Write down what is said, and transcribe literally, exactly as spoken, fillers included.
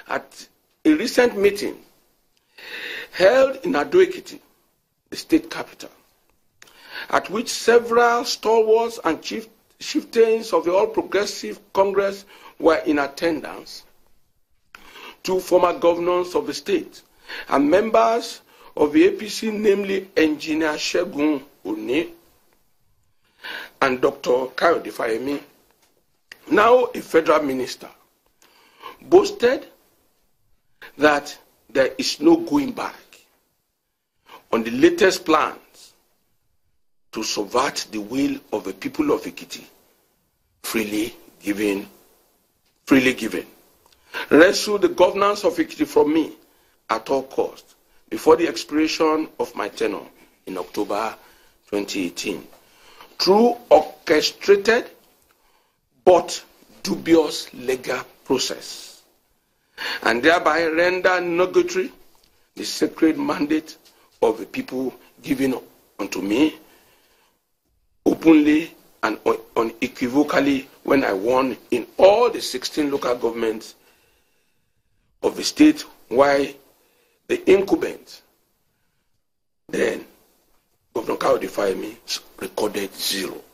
at a recent meeting held in Ado-Ekiti, the state capital, at which several stalwarts and chief, chieftains of the All Progressive Congress were in attendance, two former governors of the state and members of the A P C, namely Engineer Segun Oni and Doctor Kayode Fayemi, now a federal minister, boasted that there is no going back on the latest plans to subvert the will of the people of Ekiti, freely given, freely given. Wrestle the governance of Ekiti from me at all costs before the expiration of my tenure in October twenty eighteen, through orchestrated but dubious legal process, and thereby render nugatory the sacred mandate of the people given unto me openly and unequivocally when I won in all the sixteen local governments of the state, while the incumbent, then Governor Kayode Fayemi, recorded zero.